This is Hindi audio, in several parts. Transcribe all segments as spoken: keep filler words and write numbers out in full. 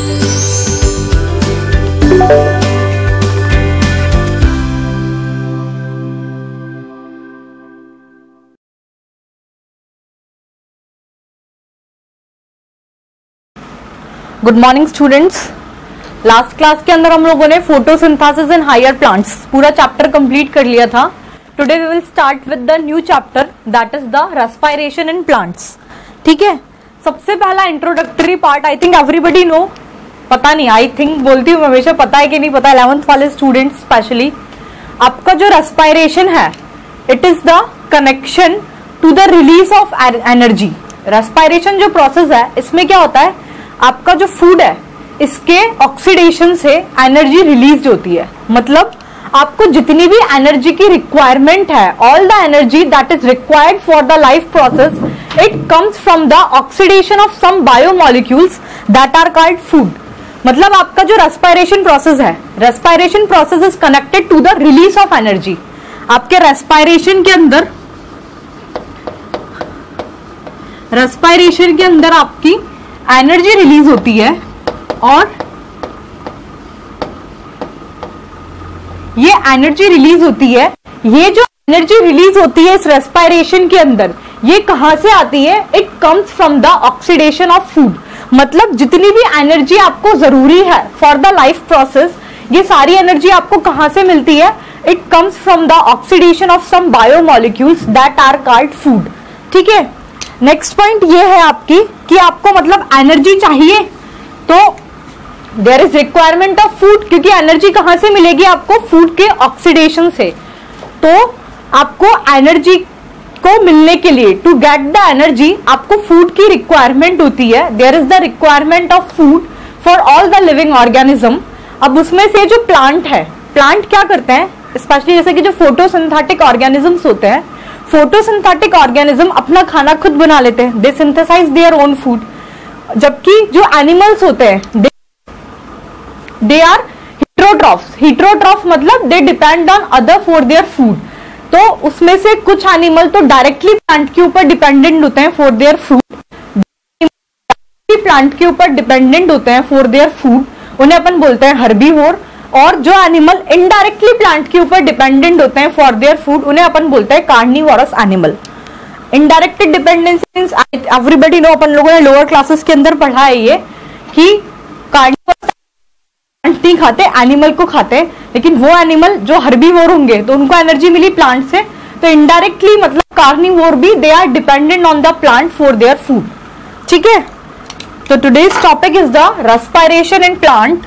Good morning students. Last class के अंदर हम लोगों ने फोटोसिंथेसिस इन हायर प्लांट्स पूरा चैप्टर कंप्लीट कर लिया था। Today we will start with the new chapter that is the respiration in plants. ठीक है, सबसे पहला introductory part I think everybody know, पता नहीं, आई थिंक बोलती हूँ हमेशा, पता है कि नहीं पता, इलेवेंथ वाले स्टूडेंट्स स्पेशली, आपका जो रेस्पिरेशन है it is the connection to the release of energy. Respiration जो प्रोसेस है इसमें क्या होता है, आपका जो फूड है इसके ऑक्सीडेशन से एनर्जी रिलीज होती है। मतलब आपको जितनी भी एनर्जी की रिक्वायरमेंट है, all the energy that is required for the life process, it comes from the oxidation of some biomolecules that are called food. मतलब आपका जो रेस्पिरेशन प्रोसेस है, respiration process is connected to the release of energy. आपके रेस्पिरेशन के अंदर रेस्पिरेशन के अंदर आपकी एनर्जी रिलीज होती है और ये एनर्जी रिलीज होती है, ये जो एनर्जी रिलीज होती है इस रेस्पिरेशन के अंदर, ये कहां से आती है, it comes from the oxidation of food. मतलब जितनी भी एनर्जी आपको जरूरी है फॉर द लाइफ प्रोसेस, ये सारी एनर्जी आपको कहां से मिलती है, it comes from the oxidation of some biomolecules that are called food. ठीक है, नेक्स्ट पॉइंट ये है आपकी कि आपको मतलब एनर्जी चाहिए तो there is requirement of food, क्योंकि एनर्जी कहां से मिलेगी आपको, फूड के ऑक्सीडेशन से। तो आपको एनर्जी को मिलने के लिए, टू गेट द एनर्जी, आपको फूड की रिक्वायरमेंट होती है। There is the requirement of food for all the living organism. अब उसमें से जो प्लांट है, प्लांट क्या करते हैं, स्पेशली जैसे कि जो फोटोसिंथेटिक ऑर्गेनिजम्स होते हैं, फोटोसिंथेटिक ऑर्गेनिज्म अपना खाना खुद बना लेते हैं, they synthesize their own food. जबकि जो एनिमल्स होते हैं दे आर हीट्रोट्रॉफ्स। हीट्रोट्रॉफ मतलब they depend on other for their food. तो उसमें से कुछ एनिमल तो डायरेक्टली प्लांट के ऊपर डिपेंडेंट होते हैं फॉर देयर फूड, प्लांट के ऊपर डिपेंडेंट होते हैं फॉर देयर फूड, उन्हें अपन बोलते हैं हर्बीवोर। और जो एनिमल इनडायरेक्टली प्लांट के ऊपर डिपेंडेंट होते हैं फॉर देयर फूड, उन्हें अपन बोलते हैं carnivorous animal. Indirect dependency means everybody know, अपन लोगों ने लोअर क्लासेस के अंदर पढ़ा है ये कि कार्निवोरस प्लांट नहीं खाते, एनिमल को खाते, लेकिन वो एनिमल जो हर्बीवोर होंगे तो उनको एनर्जी मिली प्लांट से, तो इनडायरेक्टली मतलब कार्निवोर भी they are dependent on the plant for their food. ठीक है, तो today's topic is the respiration in plant.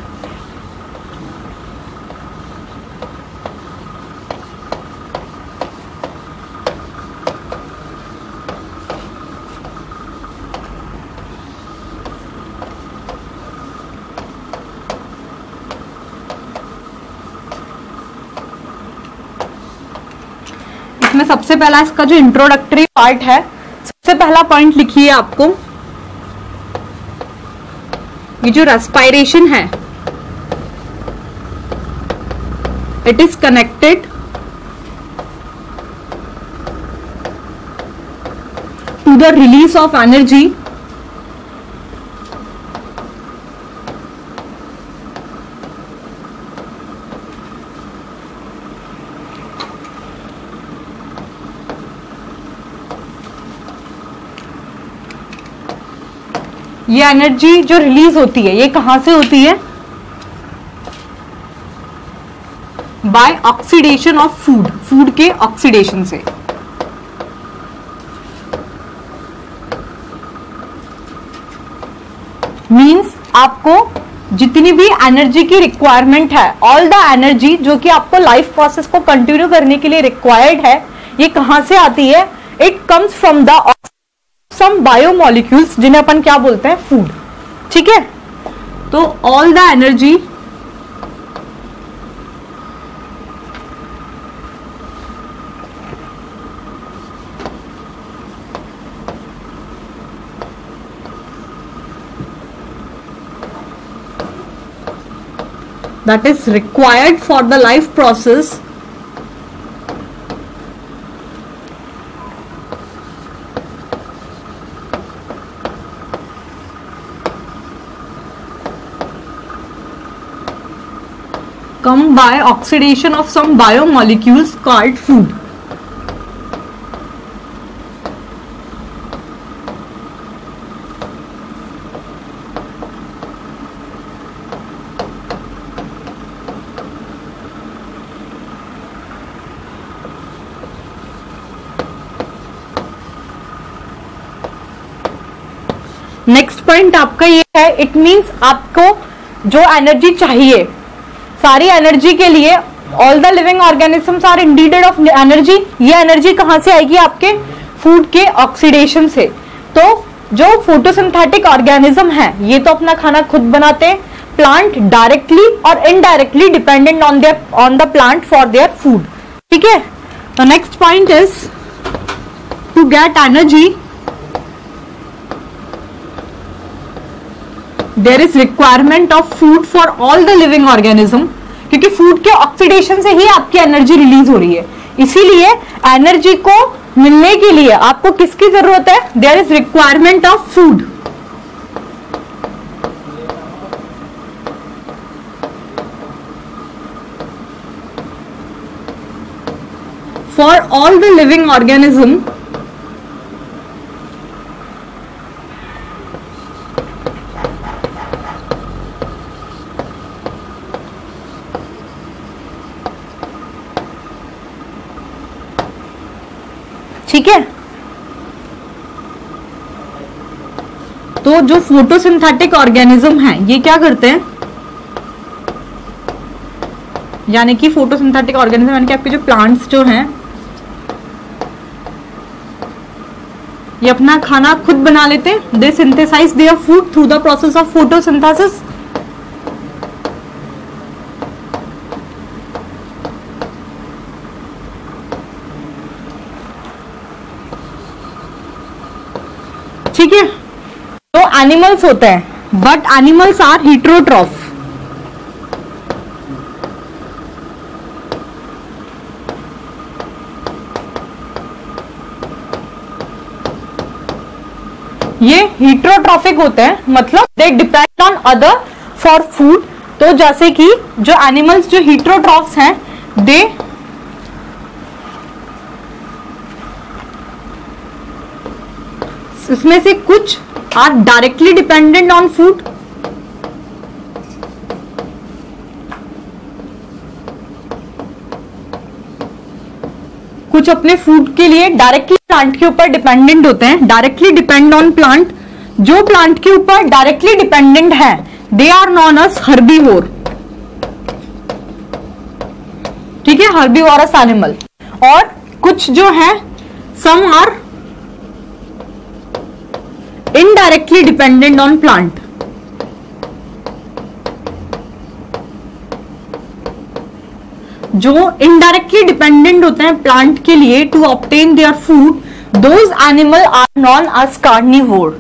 में सबसे पहला इसका जो इंट्रोडक्टरी पार्ट है, सबसे पहला पॉइंट लिखिए आपको, ये जो रेस्पिरेशन है it is connected to the release of energy ये एनर्जी जो रिलीज होती है ये कहां से होती है, by oxidation of food, food के ऑक्सीडेशन से। मींस आपको जितनी भी एनर्जी की रिक्वायरमेंट है, ऑल द एनर्जी जो कि आपको लाइफ प्रोसेस को कंटिन्यू करने के लिए रिक्वायर्ड है, ये कहां से आती है, it comes from the some biomolecules, जिन्हें अपन क्या बोलते हैं, फूड। ठीक है, तो all the energy that is required for the life process come by oxidation of some biomolecules called food. Next point आपका ये है, इट मींस आपको जो एनर्जी चाहिए, सारी एनर्जी के लिए all the living organisms are indebted of energy. ये एनर्जी कहां से आएगी? आपके फूड के ऑक्सीडेशन से। तो जो फोटोसिंथेटिक ऑर्गेनिज्म है ये तो अपना खाना खुद बनाते हैं। प्लांट डायरेक्टली और indirectly dependent on their on the plant for their food. ठीक है, तो next point is to get energy there is requirement of food for all the living organism, क्योंकि फूड के ऑक्सीडेशन से ही आपकी एनर्जी रिलीज हो रही है। इसीलिए एनर्जी को मिलने के लिए आपको किसकी जरूरत है? There is requirement of food for all the living organism ठीक है। तो जो फोटोसिंथेटिक ऑर्गेनिज्म है ये क्या करते हैं, यानी कि फोटोसिंथेटिक ऑर्गेनिज्म यानी कि आपके जो प्लांट्स जो हैं ये अपना खाना खुद बना लेते हैं। They synthesize their food through the process of photosynthesis. ठीक है, तो एनिमल्स होते हैं, बट एनिमल्स आर हेटेरोट्रॉफ। ये हेटेरोट्रॉफिक होते हैं, मतलब they depend on other for food. तो जैसे कि जो एनिमल्स जो हेटेरोट्रॉफ्स हैं दे इसमें से कुछ are directly dependent on food, कुछ अपने फूड के लिए डायरेक्टली प्लांट के ऊपर डिपेंडेंट होते हैं। डायरेक्टली डिपेंड ऑन प्लांट, जो प्लांट के ऊपर डायरेक्टली डिपेंडेंट है they are known as herbivore. ठीक है, हर्बीवोरस एनिमल। और कुछ जो है some are indirectly dependent on plant. जो इनडायरेक्टली डिपेंडेंट होते हैं प्लांट के लिए to obtain their food, those animal are known as carnivore.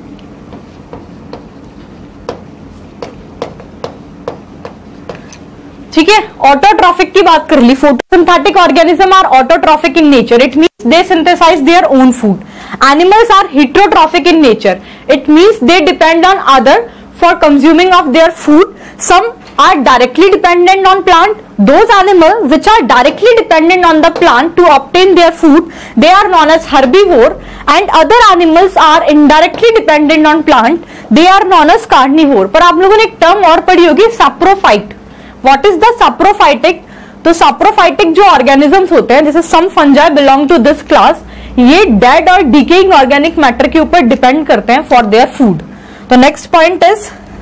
ठीक है, ऑटोट्रॉफिक की बात कर ली। Photosynthetic organism are autotrophic in nature, it means they synthesize their own food. Animals are heterotrophic in nature, it means they depend on other for consuming of their food. Some are directly dependent on plant. Those animals which are directly dependent on the plant to obtain their food, they are known as herbivore, and other animals are indirectly dependent on plant, they are known as carnivore. पर आप लोगों ने एक टर्म और पढ़ी होगी, saprophyte. What is the saprophytic? तो saprophytic जो ऑर्गेनिजम्स होते हैं, जैसे some fungi belong to this class, ये डेड और डिकेइंग ऑर्गेनिक मैटर के ऊपर डिपेंड करते हैं फॉर देयर फूड। तो नेक्स्ट पॉइंट इज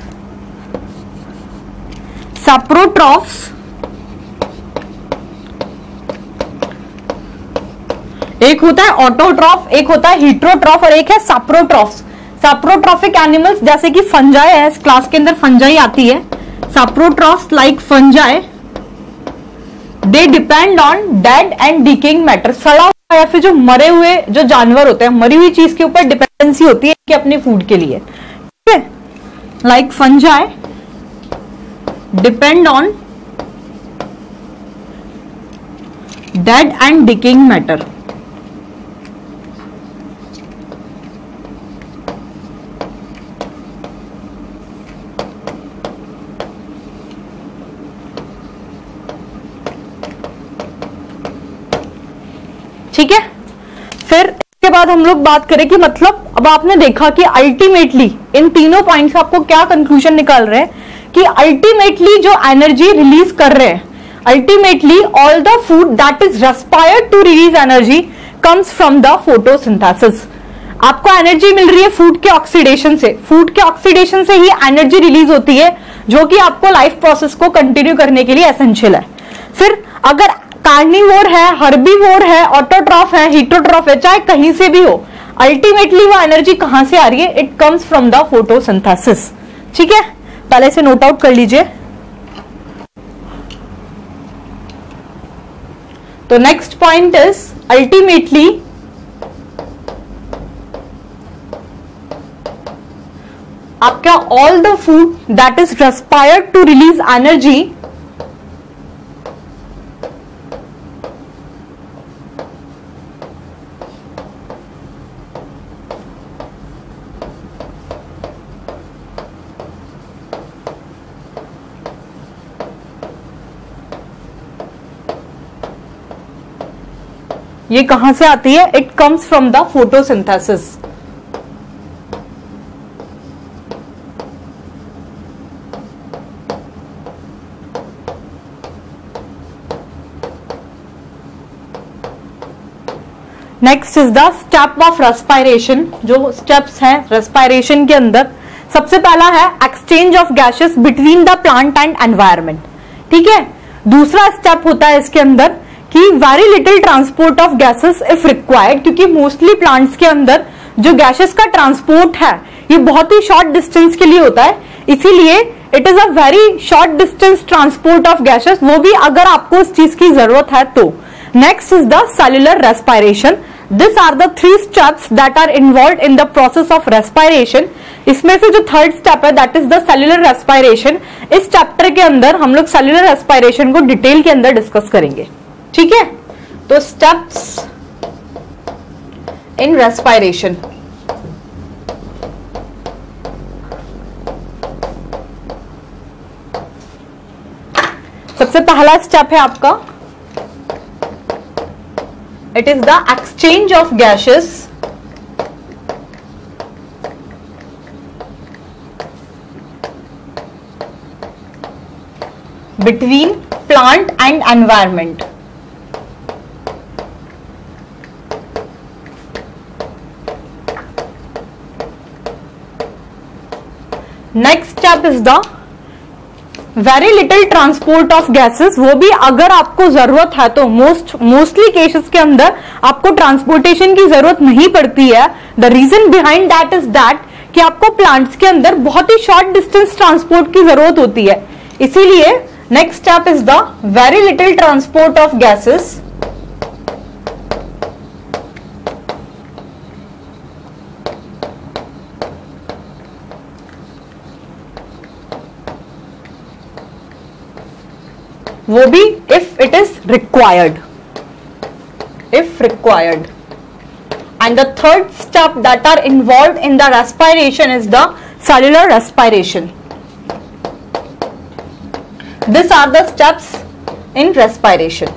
सैप्रोट्रॉफ्स। एक होता है ऑटोट्रॉफ, एक होता है हेटेरोट्रॉफ और एक है सैप्रोट्रॉफ्स। सैप्रोट्रॉफिक एनिमल्स जैसे कि फंजाई है, इस क्लास के अंदर फंजाई आती है। Saprotrophs like fungi they depend on dead and decaying matter. सड़ा या फिर जो मरे हुए जो जानवर होते हैं, मरी हुई चीज के ऊपर डिपेंडेंसी होती है कि अपने फूड के लिए। ठीक है, like fungi depend on dead and decaying matter. ठीक है। फिर इसके बाद हम लोग बात करें कि मतलब अब आपने देखा कि अल्टीमेटली इन तीनों पॉइंट्स आपको क्या कंक्लूजन निकाल रहे हैं कि अल्टीमेटली जो एनर्जी रिलीज कर रहे हैं, ultimately all the food that is respired to release energy comes from the photosynthesis. आपको एनर्जी मिल रही है फूड के ऑक्सीडेशन से, फूड के ऑक्सीडेशन से ही एनर्जी रिलीज होती है जो कि आपको लाइफ प्रोसेस को कंटिन्यू करने के लिए एसेंशियल है। फिर अगर कार्निवोर है, हर्बीवोर है, ऑटोट्रॉफ है, हीटोट्रॉफ है, चाहे कहीं से भी हो, अल्टीमेटली वो एनर्जी कहां से आ रही है? It comes from the photosynthesis. ठीक है, पहले से नोट आउट कर लीजिए। तो नेक्स्ट पॉइंट इज अल्टीमेटली आपका all the food that is respired to release energy ये कहां से आती है? It comes from the photosynthesis. Next is the step of respiration. जो स्टेप्स हैं रेस्पायरेशन के अंदर, सबसे पहला है exchange of gases between the plant and environment. ठीक है, दूसरा स्टेप होता है इसके अंदर कि very little transport of gases if required, क्योंकि मोस्टली प्लांट्स के अंदर जो गैसेस का ट्रांसपोर्ट है ये बहुत ही शॉर्ट डिस्टेंस के लिए होता है, इसीलिए it is a very short distance transport of gases, वो भी अगर आपको इस चीज की जरूरत है तो। Next is the cellular respiration. This are the three steps that are involve in the process of respiration. इसमें से जो थर्ड स्टेप है that is the cellular respiration. इस चैप्टर के अंदर हम लोग सेल्युलर रेस्पायरेशन को डिटेल के अंदर डिस्कस करेंगे। ठीक है, तो स्टेप्स इन रेस्पायरेशन। सबसे पहला स्टेप है आपका, it is the exchange of gases between plant and environment. Next step is the very little transport of gases. वो भी अगर आपको जरूरत है तो, मोस्ट मोस्टली केसेस के अंदर आपको ट्रांसपोर्टेशन की जरूरत नहीं पड़ती है। The reason behind that is that कि आपको प्लांट्स के अंदर बहुत ही शॉर्ट डिस्टेंस ट्रांसपोर्ट की जरूरत होती है, इसीलिए next step is the very little transport of gases वो भी if it is required, if required. And the third step that are involved in the respiration is the cellular respiration. These are the steps in respiration.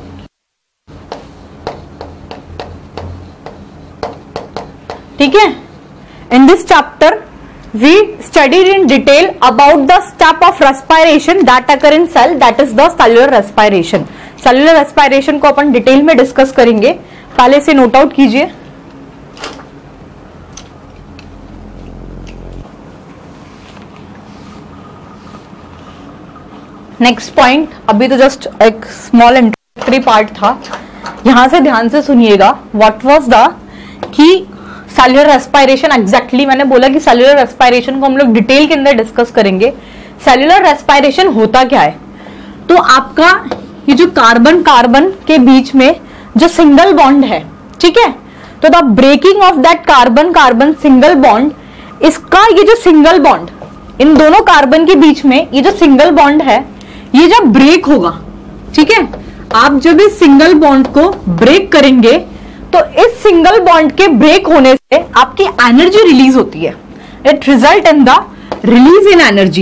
ठीक है, in this chapter we studied in detail about the step of respiration that occur in cell, that is the cellular respiration. cellular respiration को अपन डिटेल में डिस्कस करेंगे, पहले से नोट आउट कीजिए। नेक्स्ट पॉइंट, अभी तो जस्ट एक स्मॉल इंट्रोडक्टरी पार्ट था, यहां से ध्यान से सुनिएगा। व्हाट वाज द कि सेल्युलर रेस्पायरेशन एग्जैक्टली मैंने बोला कि सेल्युलर रेस्पायरेशन को हम लोग डिटेल के अंदर डिस्कस करेंगे। सेल्युलर रेस्पायरेशन होता क्या है? तो आपका ये जो कार्बन कार्बन के बीच में जो सिंगल बॉन्ड है, ठीक है, तो the breaking of that carbon carbon single bond, इसका ये जो सिंगल बॉन्ड इन दोनों कार्बन के बीच में ये जो सिंगल बॉन्ड है, ये जब ब्रेक होगा, ठीक है, आप जब इस सिंगल बॉन्ड को ब्रेक करेंगे तो इस सिंगल बॉन्ड के ब्रेक होने से आपकी एनर्जी रिलीज होती है। It result in the release in energy.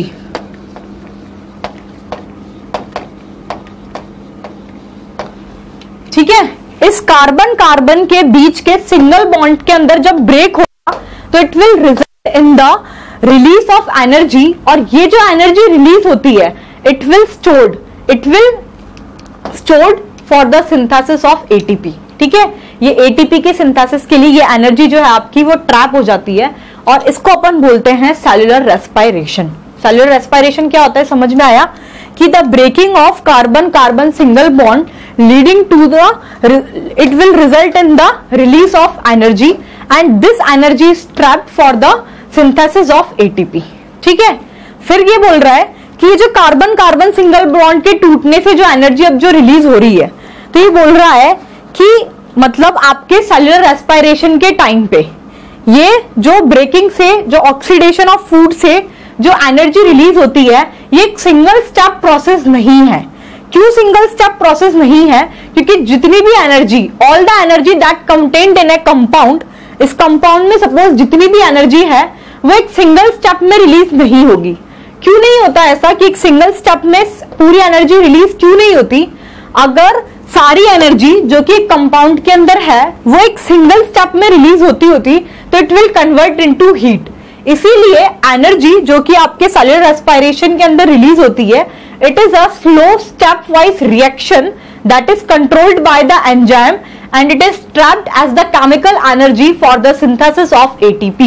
ठीक है, इस कार्बन कार्बन के बीच के सिंगल बॉन्ड के अंदर जब ब्रेक होगा तो it will result in the release of energy, और ये जो एनर्जी रिलीज होती है it will stored it will stored for the synthesis of ATP. ठीक है, ये एटीपी के सिंथेसिस के लिए ये एनर्जी जो है आपकी वो ट्रैप हो जाती है, और इसको अपन बोलते हैं सेल्यूलर रेस्पिरेशन। सेल्यूलर रेस्पिरेशन क्या होता है समझ में आया कि the breaking of carbon carbon single bond leading to the it will result in the release of energy and this energy is trapped for the synthesis of ATP. ठीक है, फिर ये बोल रहा है कि ये जो कार्बन कार्बन सिंगल बॉन्ड के टूटने से जो एनर्जी अब जो रिलीज हो रही है, तो ये बोल रहा है कि मतलब आपके सेल्यूलर रेस्पिरेशन के टाइम पे ये जो ब्रेकिंग से जो ऑक्सीडेशन ऑफ फूड से जो एनर्जी रिलीज होती है ये एक सिंगल स्टेप प्रोसेस नहीं है। क्यों सिंगल स्टेप प्रोसेस नहीं है? क्योंकि जितनी भी energy, all the energy that contained in a compound, इस कंपाउंड में सपोज जितनी भी एनर्जी है वो एक सिंगल स्टेप में रिलीज नहीं होगी। क्यों नहीं होता ऐसा कि एक सिंगल स्टेप में पूरी एनर्जी रिलीज क्यों नहीं होती? अगर सारी एनर्जी जो कि एक कंपाउंड के अंदर है वो एक सिंगल स्टेप में रिलीज होती होती तो it will convert into heat. इसीलिए एनर्जी जो कि आपके सेल्यूलर रेस्पिरेशन के अंदर रिलीज होती है it is a slow step wise reaction that is controlled by the enzyme and it is trapped as the chemical energy for the synthesis of ATP.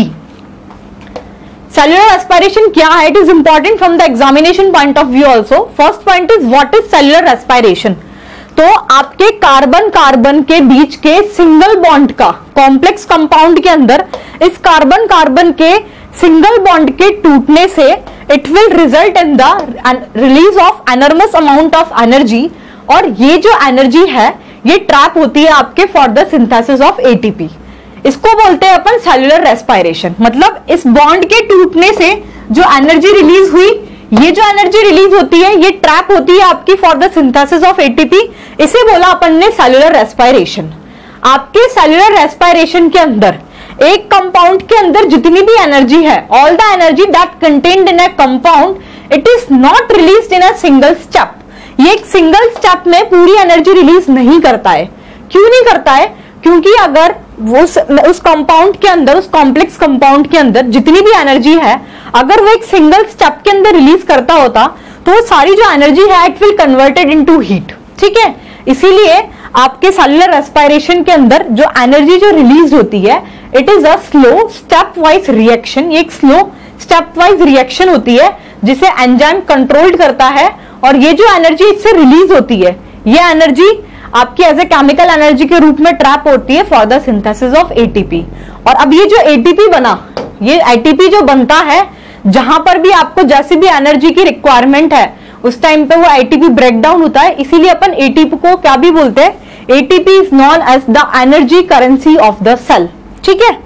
Cellular respiration क्या है? It is important from the examination point of view also. First point is what is cellular respiration. तो आपके कार्बन कार्बन के बीच के सिंगल बॉन्ड का कॉम्प्लेक्स कंपाउंड के अंदर इस कार्बन कार्बन के सिंगल बॉन्ड के टूटने से it will result in the release of enormous amount of energy, और ये जो एनर्जी है ये ट्रैप होती है आपके for the synthesis of ATP. इसको बोलते हैं अपन सेल्यूलर रेस्पिरेशन। मतलब इस बॉन्ड के टूटने से जो एनर्जी रिलीज हुई, ये जो एनर्जी रिलीज होती है ये ट्रैप होती है आपकी for the synthesis of ATP. इसे बोला अपन ने सेल्यूलर रेस्पिरेशन। आपके सेल्यूलर रेस्पिरेशन के अंदर एक कंपाउंड के अंदर जितनी भी एनर्जी है, all the energy that contained in a compound, it is not released in a single step. ये एक सिंगल स्टेप में पूरी एनर्जी रिलीज नहीं करता है। क्यों नहीं करता है? क्योंकि अगर वो उस कंपाउंड के अंदर, उस कॉम्प्लेक्स कंपाउंड के अंदर जितनी भी एनर्जी है अगर वो एक सिंगल स्टेप के अंदर रिलीज करता होता तो वो सारी जो एनर्जी है it will converted into heat. ठीक है, इसीलिए आपके सेल्यूलर रेस्पिरेशन के अंदर जो एनर्जी जो रिलीज होती है it is a slow step wise reaction. ये एक स्लो स्टेप वाइज रिएक्शन होती है जिसे एंजाइम कंट्रोल्ड करता है, और ये जो एनर्जी इससे रिलीज होती है ये एनर्जी आपकी एज ए केमिकल एनर्जी के रूप में ट्रैप होती है for the synthesis of ATP. और अब ये जो एटीपी बना, ये एटीपी जो बनता है जहां पर भी आपको जैसी भी एनर्जी की रिक्वायरमेंट है उस टाइम पे वो एटीपी ब्रेक डाउन होता है। इसीलिए अपन एटीपी को क्या भी बोलते हैं? ATP is known as the energy currency of the cell. ठीक है,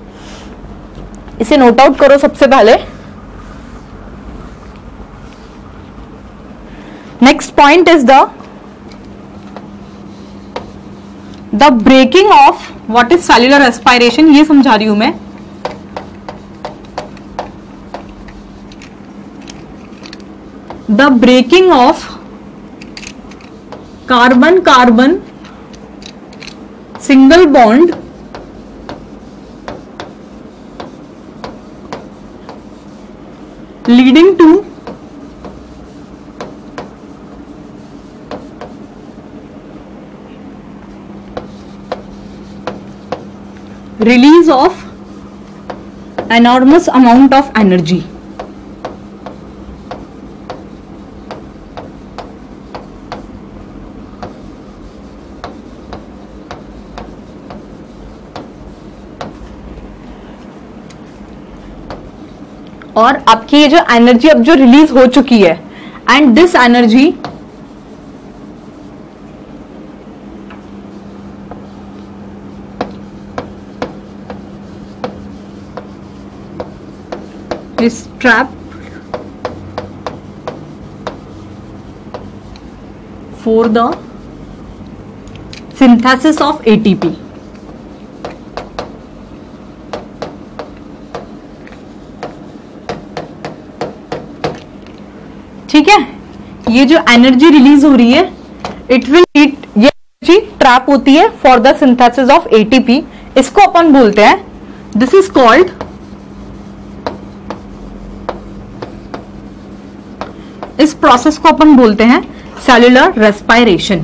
इसे नोट आउट करो सबसे पहले। Next point is the the breaking of what is cellular respiration. ये समझा रही हूं मैं। The breaking of carbon carbon single bond leading to release of enormous amount of energy। और आपकी ये जो एनर्जी अब जो रिलीज हो चुकी है and this energy is trapped for the synthesis of A T P। ठीक है, ये जो एनर्जी रिलीज हो रही है इट विल लीड, ये ट्रैप होती है for the synthesis of ATP, इसको अपन बोलते हैं, दिस इज कॉल्ड इस प्रोसेस को अपन बोलते हैं सेल्यूलर रेस्पिरेशन।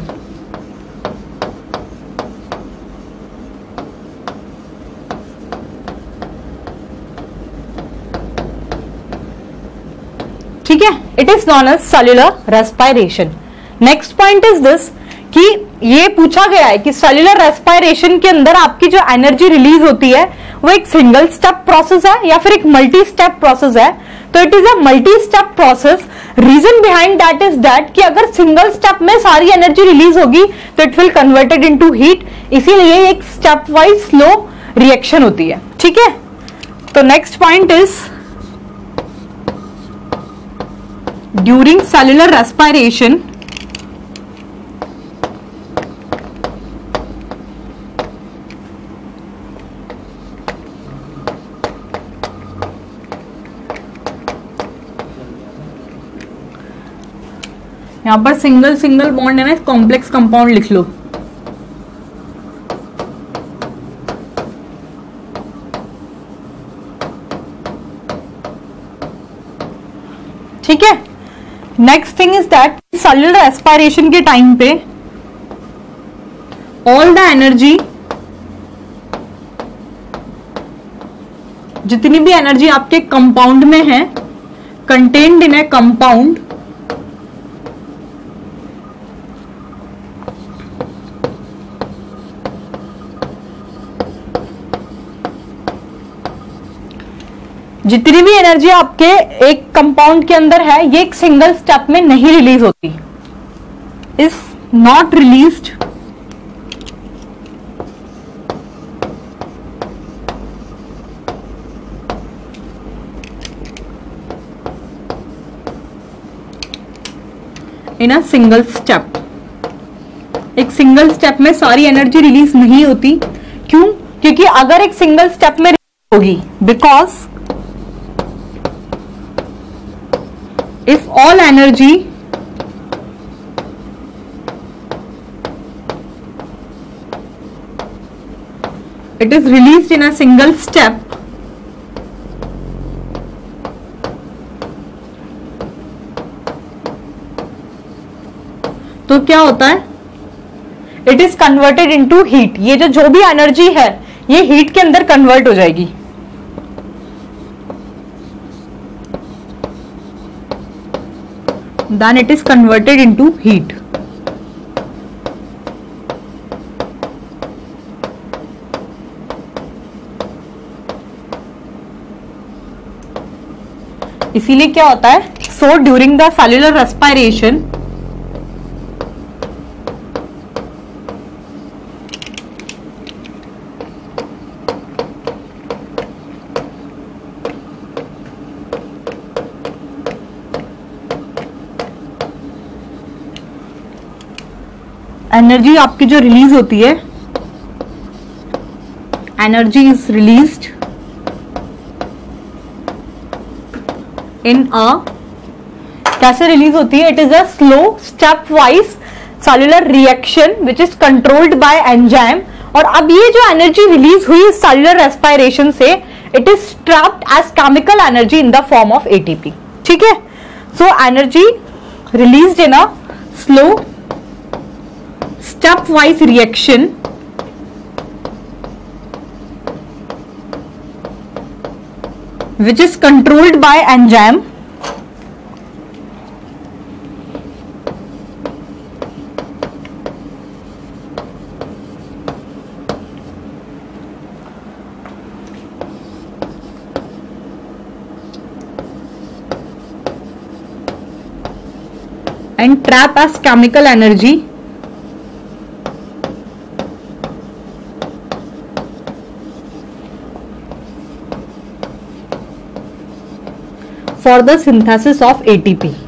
ठीक है, it is known as cellular respiration. Next point is this कि ये पूछा गया है कि सेल्यूलर रेस्पिरेशन के अंदर आपकी जो एनर्जी रिलीज होती है वो एक सिंगल स्टेप प्रोसेस है या फिर एक मल्टी स्टेप प्रोसेस है। तो it is a multi step process. Reason behind that is that कि अगर सिंगल स्टेप में सारी एनर्जी रिलीज होगी तो it will converted into heat, इसीलिए एक स्टेप वाइज स्लो रिएक्शन होती है। ठीक है, तो next point is during cellular respiration यहां पर सिंगल सिंगल बॉन्ड है ना, कॉम्प्लेक्स कंपाउंड लिख लो। ठीक है, next thing is that cellular respiration के टाइम पे ऑल द एनर्जी, जितनी भी एनर्जी आपके कंपाउंड में है, कंटेन्ड इन ए कंपाउंड, जितनी भी एनर्जी आपके एक कंपाउंड के अंदर है ये एक सिंगल स्टेप में नहीं रिलीज होती, is not released in a single step. एक सिंगल स्टेप में सारी एनर्जी रिलीज नहीं होती। क्यों? क्योंकि अगर एक सिंगल स्टेप में होगी, because if all energy it is released in a single step, तो क्या होता है, it is converted into heat. ये जो जो भी एनर्जी है ये हीट के अंदर कन्वर्ट हो जाएगी। then it is converted into heat। इसीलिए क्या होता है, so during the cellular respiration energy आपकी जो रिलीज होती है, energy is released in a, कैसे रिलीज होती है, it is a slow stepwise cellular reaction which is controlled by enzyme. और अब ये जो एनर्जी रिलीज हुई सेल्यूलर रेस्पिरेशन से, it is trapped as chemical energy in the form of ATP. ठीक है, so energy released in a slow stepwise reaction which is controlled by enzyme and trap as chemical energy for the synthesis of A T P।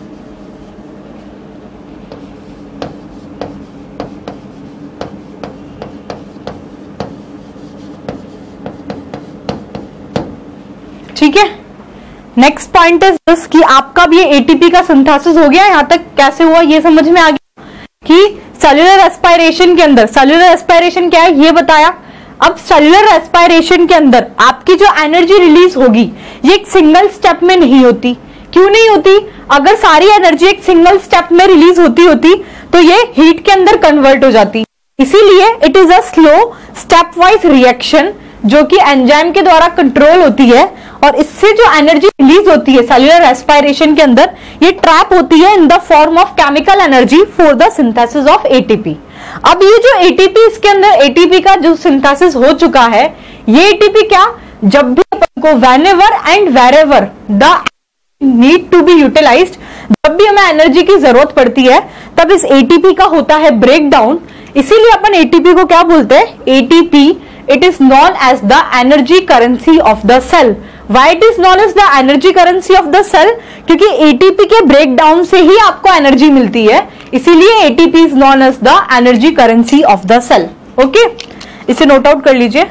ठीक है, नेक्स्ट पॉइंट इज दिस कि आपका भी ये एटीपी का सिंथेसिस हो गया। यहां तक कैसे हुआ ये समझ में आ गया कि सेल्यूलर रेस्पिरेशन के अंदर, सेल्यूलर रेस्पिरेशन क्या है ये बताया। अब सेल्यूलर रेस्पिरेशन के अंदर आपकी जो एनर्जी रिलीज होगी ये एक सिंगल स्टेप में नहीं होती। क्यों नहीं होती? अगर सारी एनर्जी एक सिंगल स्टेप में रिलीज होती होती तो ये हीट के अंदर कन्वर्ट हो जाती। इसीलिए it is a slow step wise reaction जो कि एंजाइम के द्वारा कंट्रोल होती है, और इससे जो एनर्जी रिलीज होती है सेल्यूलर रेस्पिरेशन के अंदर ये ट्रैप होती है in the form of chemical energy for the synthesis of ATP. अब ये जो एटीपी, इसके अंदर एटीपी का जो सिंथेसिस हो चुका है, ये एटीपी क्या, जब भी अपन को whenever and wherever the need to be utilised, जब भी हमें एनर्जी की जरूरत पड़ती है तब इस एटीपी का होता है ब्रेक डाउन। इसीलिए अपन एटीपी को क्या बोलते हैं? ATP it is known as the energy currency of the cell. Why it is known as the energy currency of the cell? क्योंकि एटीपी के ब्रेक डाउन से ही आपको एनर्जी मिलती है, इसीलिए ATP is known as the energy currency of the cell. Okay, इसे नोट आउट कर लीजिए।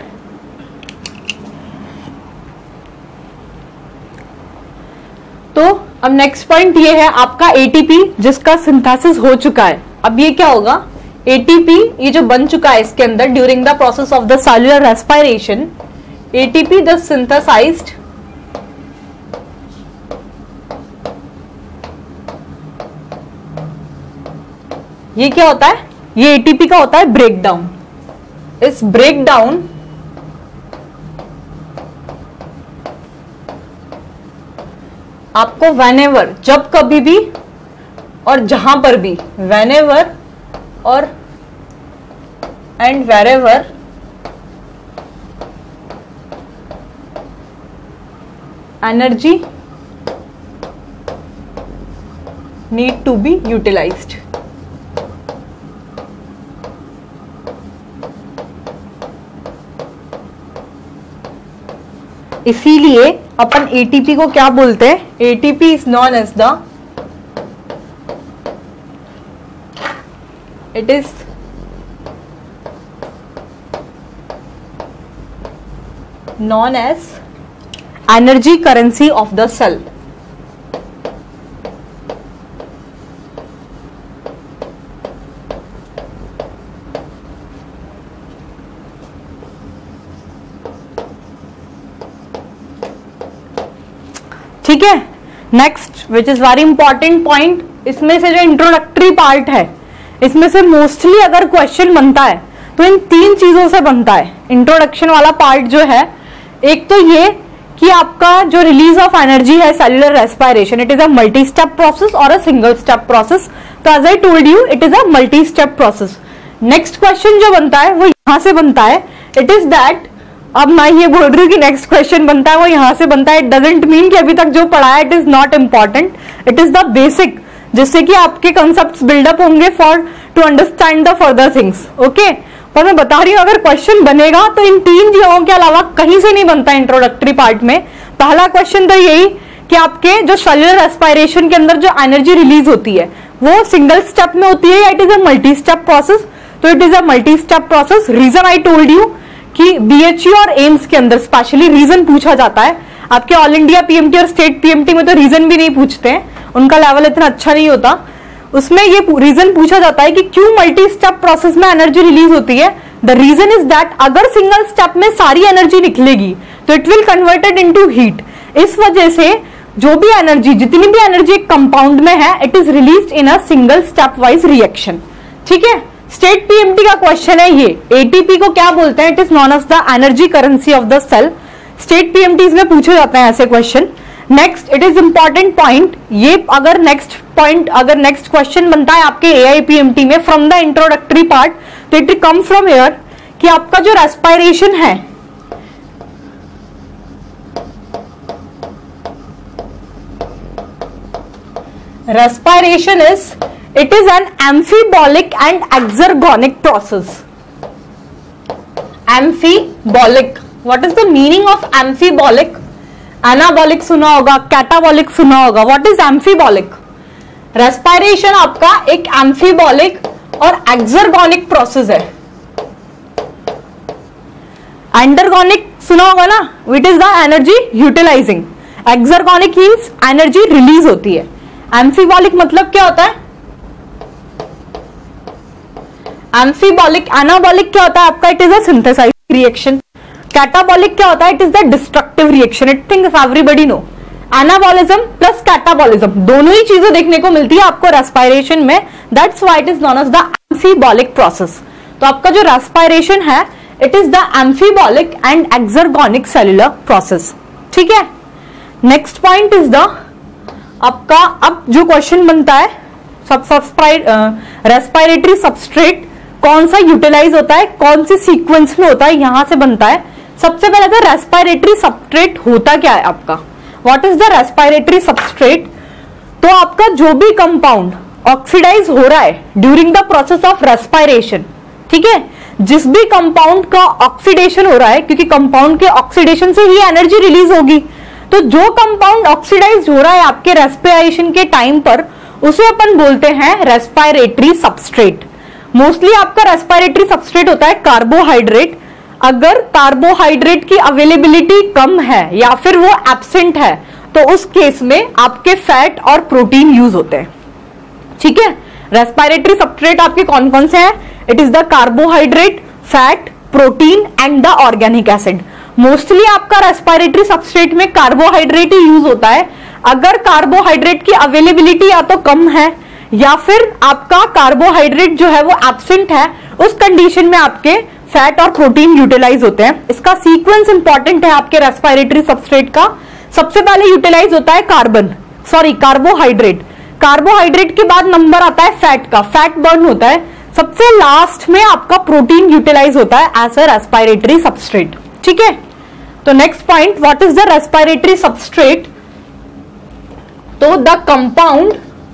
तो अब नेक्स्ट पॉइंट ये है आपका एटीपी जिसका सिंथेसिस हो चुका है। अब ये क्या होगा? एटीपी ये जो बन चुका है इसके अंदर during the process of the cellular respiration, ATP the synthesised ये क्या होता है? ये एटीपी का होता है ब्रेकडाउन। इस ब्रेकडाउन आपको व्हेनेवर, जब कभी भी और जहां पर भी, व्हेनेवर और and wherever energy need to be utilised. इसीलिए अपन एटीपी को क्या बोलते हैं? ATP is known as the, it is known as energy currency of the cell. ठीक है, next which is very important point, इसमें से जो इंट्रोडक्टरी पार्ट है इसमें से मोस्टली अगर क्वेश्चन बनता है तो इन तीन चीजों से बनता है। इंट्रोडक्शन वाला पार्ट जो है, एक तो ये कि आपका जो रिलीज ऑफ एनर्जी है cellular respiration, it is a multi step process और अ सिंगल स्टेप प्रोसेस। तो as I told you it is a multi step process. Next question जो बनता है वो यहां से बनता है, इट इज दैट, अब मैं ये बोल रही हूँ कि नेक्स्ट क्वेश्चन बनता है वो यहां से बनता है, इट डजंट मीन कि अभी तक जो पढ़ा है it is not important, it is the basic, जिससे कि आपके कंसेप्ट बिल्डअप होंगे for to understand the further things. Okay, पर मैं बता रही हूं अगर क्वेश्चन बनेगा तो इन तीन जगहों के अलावा कहीं से नहीं बनता इंट्रोडक्टरी पार्ट में। पहला क्वेश्चन तो यही कि आपके जो सेल्युलर रेस्पिरेशन के अंदर जो एनर्जी रिलीज होती है वो सिंगल स्टेप में होती है या it is a multi step process? तो it is a multi step process. Reason I told you कि बीएचयू और एम्स के अंदर स्पेशली रीजन पूछा जाता है। आपके ऑल इंडिया पीएमटी और स्टेट पीएमटी में तो रीजन भी नहीं पूछते हैं, उनका लेवल इतना अच्छा नहीं होता। उसमें ये रीजन पूछा जाता है कि क्यों मल्टी स्टेप प्रोसेस में एनर्जी रिलीज होती है। द रीजन इज दैट अगर सिंगल स्टेप में सारी एनर्जी निकलेगी तो it will converted into heat. इस वजह से जो भी एनर्जी, जितनी भी एनर्जी एक कंपाउंड में है, it is released in a single step wise reaction. ठीक है, स्टेट पीएमटी का क्वेश्चन है ये। एटीपी को क्या बोलते हैं? It is known as the energy currency of the cell. State PMT में पूछे जाते हैं ऐसे question. Next, it is important point, ये अगर नेक्स्ट पॉइंट अगर नेक्स्ट क्वेश्चन बनता है आपके एआईपीएमटी में फ्रॉम द इंट्रोडक्टरी पार्ट, तो इट कम फ्रॉम हियर कि आपका जो रेस्पिरेशन है respiration is it is an amphibolic and exergonic process. Amphibolic, what is the meaning of amphibolic? Anabolic सुना होगा, कैटाबॉलिक सुना होगा, व्हाट इज एम्फीबॉलिक? रेस्पिरेशन आपका एक एम्फीबॉलिक और एक्सर्गोनिक प्रोसेस है। एंडरगोनिक सुना होगा ना, it is the energy utilising. Exergonic means energy release होती है। एम्फीबॉलिक मतलब क्या होता है? एम्फीबॉलिक, एनाबॉलिक क्या होता है आपका, it is a synthesising reaction. Catabolic क्या होता है, it is the destructive reaction. It things everybody know. Anabolism plus catabolism दोनों ही चीजें देखने को मिलती है आपको रेस्पिरेशन में, that's why it is known as the amphibolic process. तो आपका जो रेस्पिरेशन है it is the amphibolic and exergonic cellular process. ठीक है, नेक्स्ट पॉइंट इज द आपका, अब जो क्वेश्चन बनता है सब रेस्पिरेटरी सबस्ट्रेट कौन सा यूटिलाइज होता है, कौन सी सीक्वेंस में होता है, यहां से बनता है। सबसे पहले तो रेस्पिरेटरी सबस्ट्रेट होता क्या है आपका, what is the respiratory substrate. तो आपका जो भी कंपाउंड ऑक्सीडाइज हो रहा है during the process of respiration, ठीक है, जिस भी कंपाउंड का ऑक्सीडेशन हो रहा है, क्योंकि कंपाउंड के ऑक्सीडेशन से ही एनर्जी रिलीज होगी, तो जो कंपाउंड ऑक्सीडाइज हो रहा है आपके रेस्पिरेशन के टाइम पर उसे अपन बोलते हैं रेस्पिरेटरी सबस्ट्रेट। मोस्टली आपका रेस्पिरेटरी सबस्ट्रेट होता है कार्बोहाइड्रेट। अगर कार्बोहाइड्रेट की अवेलेबिलिटी कम है या फिर वो एब्सेंट है तो उस केस में आपके फैट और प्रोटीन यूज होते हैं। ठीक है, रेस्पिरेटरी सबस्ट्रेट आपके कौन कौन से हैं, it is the carbohydrate, fat, protein and the organic acid. Mostly आपका रेस्पिरेटरी सबस्ट्रेट में कार्बोहाइड्रेट ही यूज होता है। अगर कार्बोहाइड्रेट की अवेलेबिलिटी या तो कम है या फिर आपका कार्बोहाइड्रेट जो है वो एब्सेंट है, उस कंडीशन में आपके फैट और प्रोटीन यूटिलाइज होते हैं। इसका सीक्वेंस इंपॉर्टेंट है आपके रेस्पिरेटरी सबस्ट्रेट का। सबसे पहले यूटिलाइज होता है कार्बन सॉरी कार्बोहाइड्रेट। कार्बोहाइड्रेट के बाद नंबर आता है फैट का, फैट बर्न होता है। सबसे लास्ट में आपका प्रोटीन यूटिलाइज होता है एज अ रेस्पिरेटरी सबस्ट्रेट। ठीक है, तो next point, what is the respiratory substrate. तो द कंपाउंड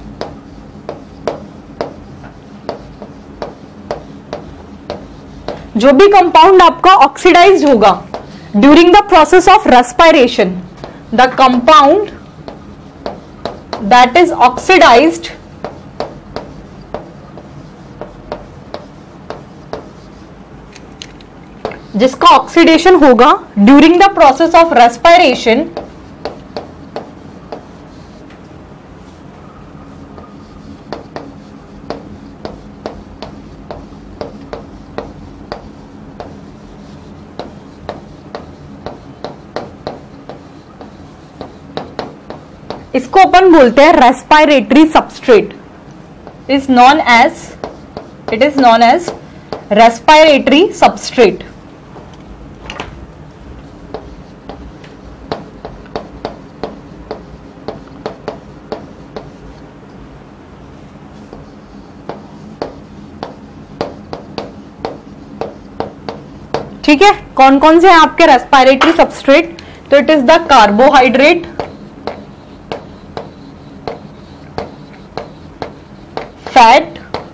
जो भी कंपाउंड आपका ऑक्सीडाइज होगा during the process of respiration, the compound that is oxidized जिसका ऑक्सीडेशन होगा during the process of respiration, इसको अपन बोलते हैं respiratory substrate. Is known as it is known as respiratory substrate. ठीक है, कौन कौन से हैं आपके रेस्पिरेटरी सबस्ट्रेट, तो it is the carbohydrate, fat.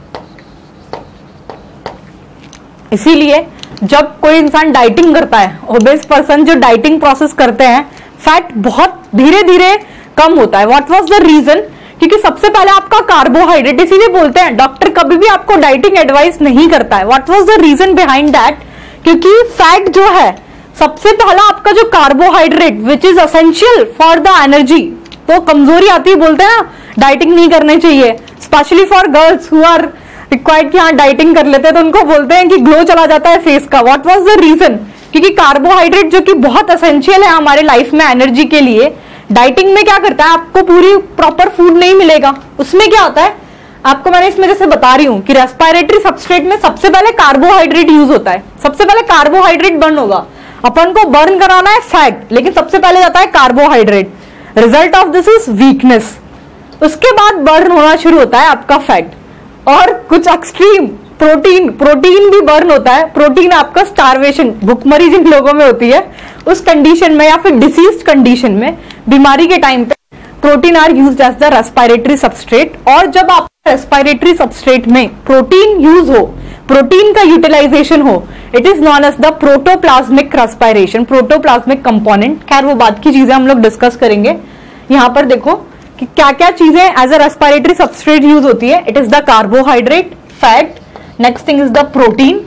इसीलिए जब कोई इंसान डाइटिंग करता है, ओबेस पर्सन जो डाइटिंग प्रोसेस करते हैं, फैट बहुत धीरे धीरे कम होता है। व्हाट वाज द रीजन, क्योंकि सबसे पहले आपका कार्बोहाइड्रेट, इसीलिए बोलते हैं डॉक्टर कभी भी आपको डाइटिंग एडवाइस नहीं करता है। What was the reason behind that, क्योंकि फैट जो है सबसे पहला आपका जो carbohydrate which is essential for the energy, तो कमजोरी आती है, बोलते हैं ना डाइटिंग नहीं करनी चाहिए, specially for girls who are required कि हाँ डाइटिंग कर लेते हैं, तो उनको बोलते हैं कि ग्लो चला जाता है फेस का। व्हाट वाज द रीजन, क्योंकि कार्बोहाइड्रेट जो कि बहुत असेंशियल है हमारे लाइफ में एनर्जी के लिए, डाइटिंग में क्या करता है, आपको पूरी प्रॉपर फूड नहीं मिलेगा। उसमें क्या होता है, आपको मैंने इसमें जैसे बता रही हूं कि रेस्पिरेटरी सबस्ट्रेट में सबसे पहले कार्बोहाइड्रेट यूज होता है। सबसे पहले कार्बोहाइड्रेट बर्न होगा, अपन को बर्न कराना है फैट, लेकिन सबसे पहले जाता है carbohydrate. Result of this is weakness. उसके बाद बर्न होना शुरू होता है आपका फैट, और कुछ एक्सट्रीम प्रोटीन प्रोटीन भी बर्न होता है। प्रोटीन आपका स्टारवेशन, भूखमरी जिन लोगों में होती है उस कंडीशन में या फिर डिसीज कंडीशन में, बीमारी के टाइम पे protein are used as the respiratory substrate. और जब आप रेस्पिरेटरी सबस्ट्रेट में प्रोटीन यूज हो, प्रोटीन का यूटिलाइजेशन हो, it is known as the protoplasmic respiration, protoplasmic component. खैर वो बात की चीजें हम लोग डिस्कस करेंगे। यहां पर देखो कि क्या क्या चीजें as a respiratory substrate use होती है। It is the carbohydrate, fat, next thing is the protein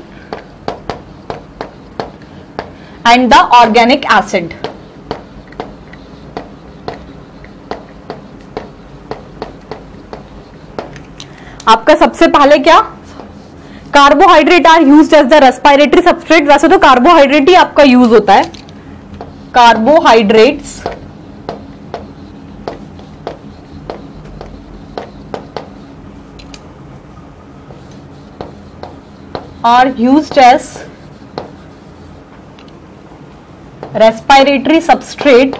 and the organic acid. आपका सबसे पहले क्या, carbohydrate are used as the respiratory substrate. वैसे तो कार्बोहाइड्रेट ही आपका यूज होता है, carbohydrates are used as respiratory substrate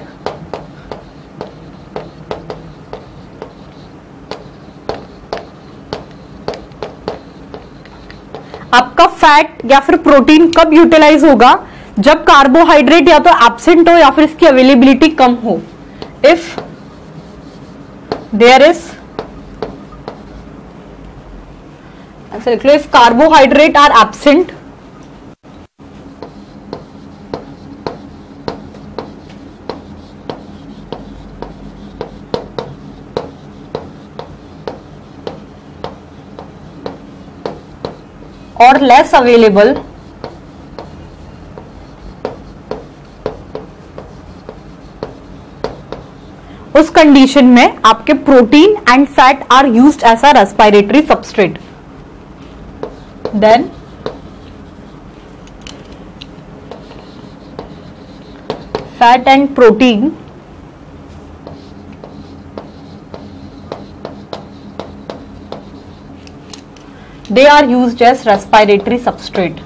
आपका फैट या फिर प्रोटीन कब यूटिलाइज होगा? जब कार्बोहाइड्रेट या तो एब्सेंट हो या फिर इसकी अवेलेबिलिटी कम हो। इफ देयर इज, ऐसे लिख लो, इफ कार्बोहाइड्रेट आर एब्सेंट और लेस अवेलेबल उस कंडीशन में आपके protein and fat are used as a respiratory substrate. Then fat and protein they are used as respiratory substrate।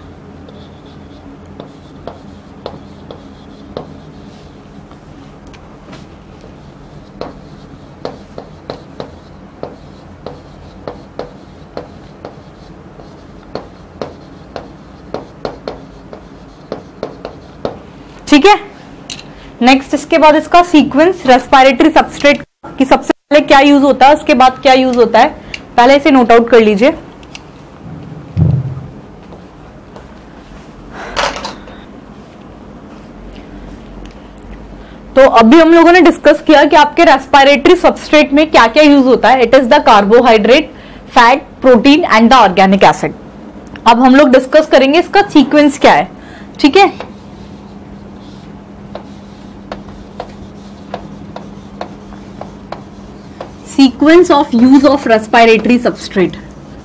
ठीक है, नेक्स्ट इसके बाद इसका सीक्वेंस रेस्पिरेटरी सबस्ट्रेट की सबसे पहले क्या यूज होता है, उसके बाद क्या यूज होता है, पहले इसे नोट आउट कर लीजिए। तो अभी हम लोगों ने डिस्कस किया कि आपके रेस्पिरेटरी सबस्ट्रेट में क्या क्या यूज होता है। It is the carbohydrate, fat, protein and the organic acid. अब हम लोग डिस्कस करेंगे इसका सीक्वेंस क्या है। ठीक है, sequence of use of respiratory substrate.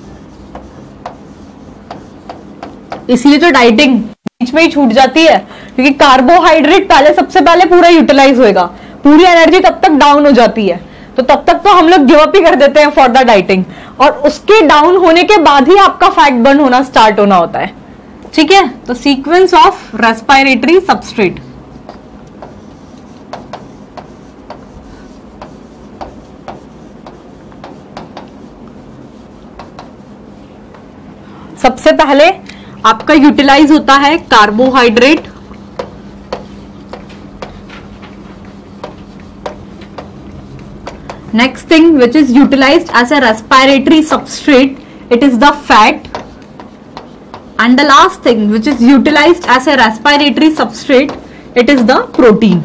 इसलिए तो डाइटिंग बीच में ही छूट जाती है, क्योंकि कार्बोहाइड्रेट पहले सबसे पहले पूरा यूटिलाइज होएगा, पूरी एनर्जी तब तक डाउन हो जाती है, तो तब तक तो हम लोग गिव अप ही कर देते हैं फॉर द डाइटिंग, और उसके डाउन होने के बाद ही आपका फैट बर्न होना स्टार्ट होना होता है। ठीक है, तो सीक्वेंस ऑफ रेस्पिरेटरी सबस्ट्रेट। सबसे पहले आपका यूटिलाइज होता है carbohydrate, next thing which is utilized as a respiratory substrate, it is the fat, and the last thing which is utilized as a respiratory substrate, it is the protein.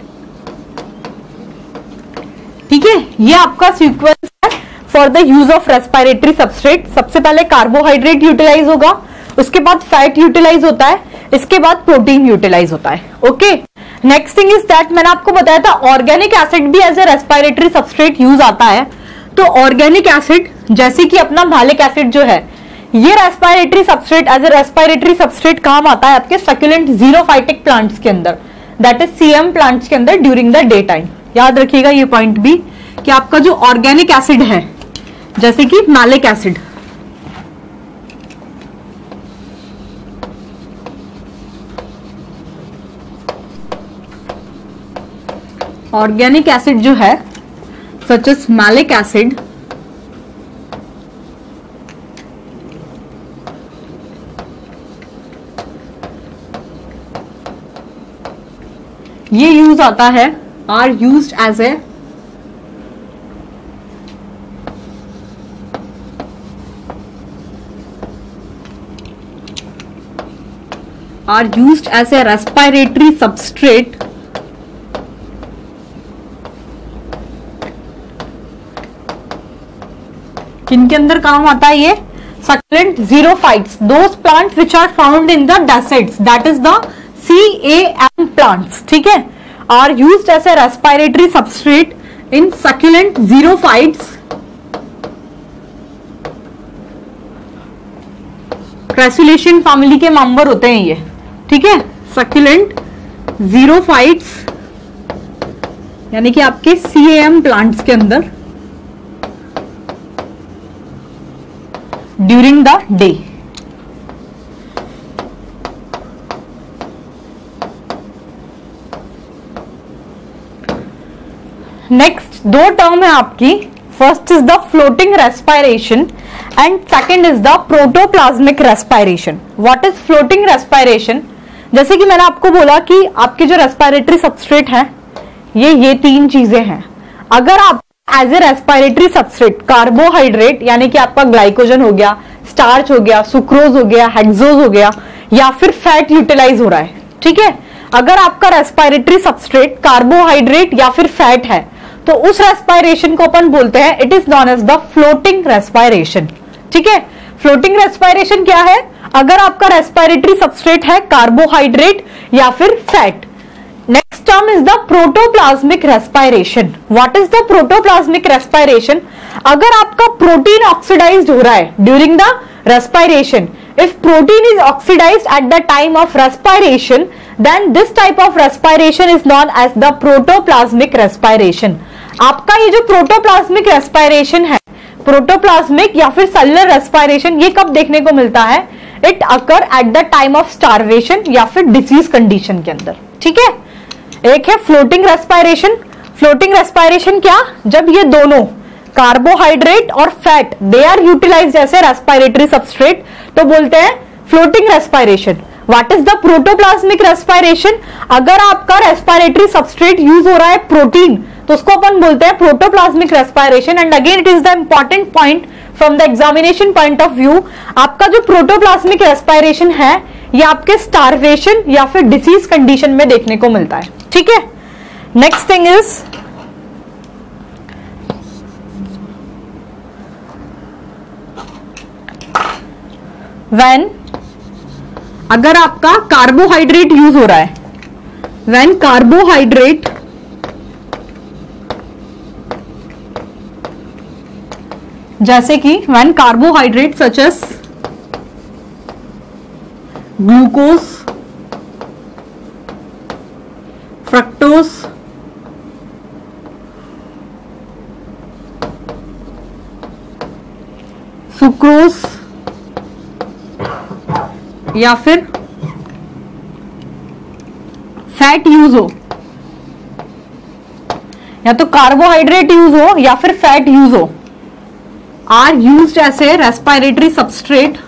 ठीक है, ये आपका सीक्वेंस है for the use of respiratory substrate. सबसे पहले कार्बोहाइड्रेट यूटिलाइज होगा, उसके बाद फैट यूटिलाइज होता है, इसके बाद प्रोटीन यूटिलाइज होता है। Okay, next thing is that मैंने आपको बताया था ऑर्गेनिक एसिड भी as a respiratory substrate use आता है। तो ऑर्गेनिक एसिड जैसे कि अपना मैलिक एसिड जो है, ये respiratory substrate as a respiratory substrate काम आता है आपके सकुलेंट जीरोफाइटिक प्लांट्स के अंदर, दैट इज सीएम प्लांट्स के अंदर ड्यूरिंग द डे टाइम। याद रखिएगा ये पॉइंट भी कि आपका जो ऑर्गेनिक एसिड है जैसे कि मैलिक एसिड, ऑर्गेनिक एसिड जो है सच एज मैलिक एसिड, ये यूज आता है, are used as a are used as a respiratory substrate किनके अंदर काम आता है ये? succulent xerophytes, those plants which are found in the deserts, that is the C A M plants. ठीक है, are used as a respiratory substrate in succulent xerophytes Crassulaceae family के मेंबर होते हैं ये, ठीक है। सक्यूलेंट जीरोफाइट्स यानी कि आपके सीएएम प्लांट्स के अंदर ड्यूरिंग द डे। नेक्स्ट दो टर्म है आपकी, first is the floating respiration and second is the protoplasmic respiration. What is floating respiration? जैसे कि मैंने आपको बोला कि आपके जो रेस्पायरेटरी सबस्ट्रेट है ये ये तीन चीजें हैं। अगर आप as a respiratory substrate carbohydrate यानी कि आपका ग्लाइकोजन हो गया, स्टार्च हो गया, सुक्रोज हो गया, हेक्सोज हो गया, या फिर फैट यूटिलाइज हो रहा है, ठीक है। अगर आपका रेस्पायरेटरी सबस्ट्रेट कार्बोहाइड्रेट या फिर फैट है तो उस रेस्पायरेशन को अपन बोलते हैं it is known as the floating respiration, ठीक है। फ्लोटिंग रेस्पायरेशन क्या है? अगर आपका रेस्पायरेटरी सबस्ट्रेट है कार्बोहाइड्रेट या फिर fat. Next term is the protoplasmic respiration. What is the protoplasmic respiration? अगर आपका प्रोटीन ऑक्सीडाइज्ड हो रहा है during the respiration, if protein is oxidized at the time of respiration, then this type of respiration is known as the protoplasmic respiration. आपका ये जो प्रोटोप्लाज्मिक रेस्पायरेशन है, प्रोटोप्लाज्मिक या फिर सेलुलर रेस्पायरेशन, ये कब देखने को मिलता है? It occur at the time of starvation या फिर डिसीज कंडीशन के अंदर, ठीक है। एक है फ्लोटिंग रेस्पायरेशन। फ्लोटिंग रेस्पायरेशन क्या? जब ये दोनों कार्बोहाइड्रेट और fat they are utilised as a respiratory substrate तो बोलते हैं floating respiration. What is the protoplasmic respiration? अगर आपका रेस्पायरेटरी सबस्ट्रेट यूज हो रहा है प्रोटीन तो उसको अपन बोलते हैं protoplasmic respiration. And again it is the important point from the examination point of view, आपका जो प्रोटोप्लाज्मिक रेस्पायरेशन है ये आपके स्टार्वेशन या फिर डिसीज कंडीशन में देखने को मिलता है, ठीक है। नेक्स्ट थिंग इज व्हेन अगर आपका कार्बोहाइड्रेट यूज हो रहा है, व्हेन कार्बोहाइड्रेट जैसे कि when carbohydrate such as glucose, fructose, sucrose या फिर फैट यूज हो, या तो कार्बोहाइड्रेट यूज हो या फिर फैट यूज हो, are used as a respiratory substrate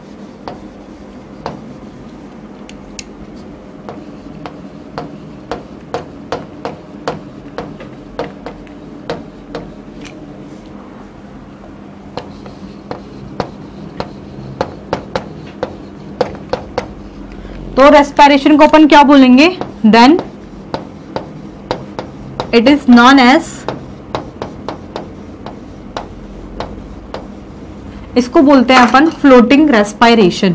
तो रेस्पायरेशन को अपन क्या बोलेंगे? Then it is known as, इसको बोलते हैं अपन फ्लोटिंग रेस्पायरेशन।